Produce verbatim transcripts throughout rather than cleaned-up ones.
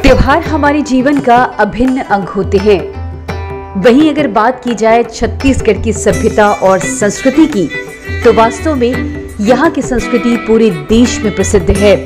त्योहार हमारे जीवन का अभिन्न अंग होते हैं। वहीं अगर बात की जाए छत्तीसगढ़ की सभ्यता और संस्कृति की, तो वास्तव में यहाँ की संस्कृति पूरे देश में प्रसिद्ध है।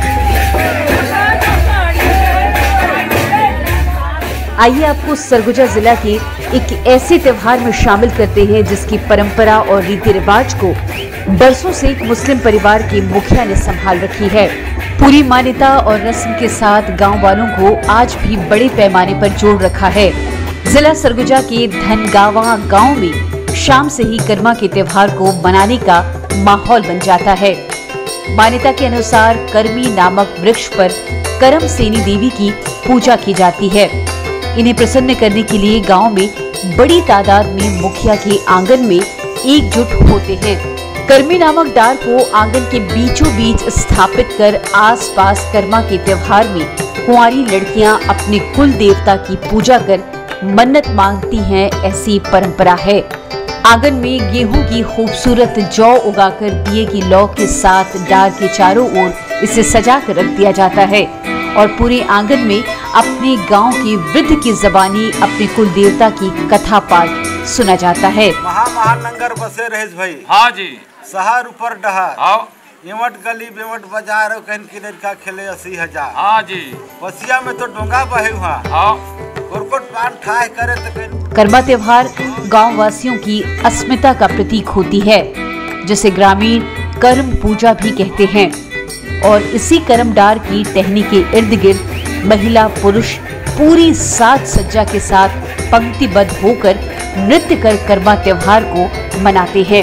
आइए आपको सरगुजा जिला के एक ऐसे त्योहार में शामिल करते हैं जिसकी परंपरा और रीति रिवाज को बरसों से एक मुस्लिम परिवार के मुखिया ने संभाल रखी है। पूरी मान्यता और रस्म के साथ गांव वालों को आज भी बड़े पैमाने पर जोड़ रखा है। जिला सरगुजा के धनगावा गांव में शाम से ही करमा के त्योहार को मनाने का माहौल बन जाता है। मान्यता के अनुसार करमी नामक वृक्ष पर करम सेनी देवी की पूजा की जाती है। इन्हें प्रसन्न करने के लिए गांव में बड़ी तादाद में मुखिया के आंगन में एकजुट होते हैं। करमी नामक डार को आंगन के बीचों बीच स्थापित कर आसपास करमा के त्योहार में कुंवारी लड़कियां अपने कुल देवता की पूजा कर मन्नत मांगती हैं, ऐसी परंपरा है। आंगन में गेहूं की खूबसूरत जौ उगाकर दिए की लौ के साथ डार के चारों ओर इसे सजा कर रख दिया जाता है और पूरे आंगन में अपने गांव के वृद्ध की जबानी अपने कुल देवता की कथा पाठ सुना जाता है। महा महानगर बसे रहेश भाई। हाँ जी। शहर ऊपर डहर। हाँ। इवट गली बेवट बाजार और कहीं की लड़का खेले अस्सी हजार। हाँ जी। बसिया में तो डोंगा बहे हुआ। हाँ। कोरकोट पान खाए करे तो कहीं। करमा त्योहार गांव वासियों की अस्मिता का प्रतीक होती है, जिसे ग्रामीण कर्म पूजा भी कहते हैं। और इसी करम डार की टहनी के इर्द गिर्द महिला पुरुष पूरी साज सज्जा के साथ पंक्तिबद्ध होकर नृत्य कर करमा त्योहार को मनाते हैं।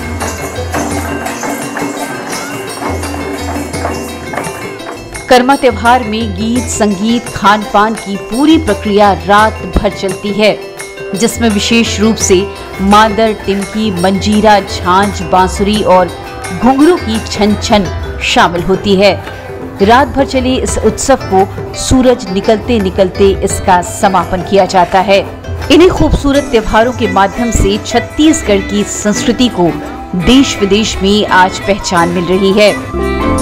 करमा त्योहार में गीत संगीत खान पान की पूरी प्रक्रिया रात भर चलती है, जिसमें विशेष रूप से मादर, टिमकी, मंजीरा, झांझ, बांसुरी और घुंघरू की छन छन शामिल होती है। रात भर चले इस उत्सव को सूरज निकलते निकलते इसका समापन किया जाता है। इन्हीं खूबसूरत त्योहारों के माध्यम से छत्तीसगढ़ की संस्कृति को देश विदेश में आज पहचान मिल रही है।